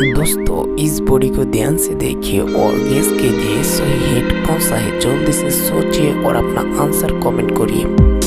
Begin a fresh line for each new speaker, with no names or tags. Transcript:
दोस्तों इस बॉडी को ध्यान से देखिए और गेस कीजिए सही हिट कौन सा है। जल्दी से सोचिए और अपना आंसर कमेंट करिए।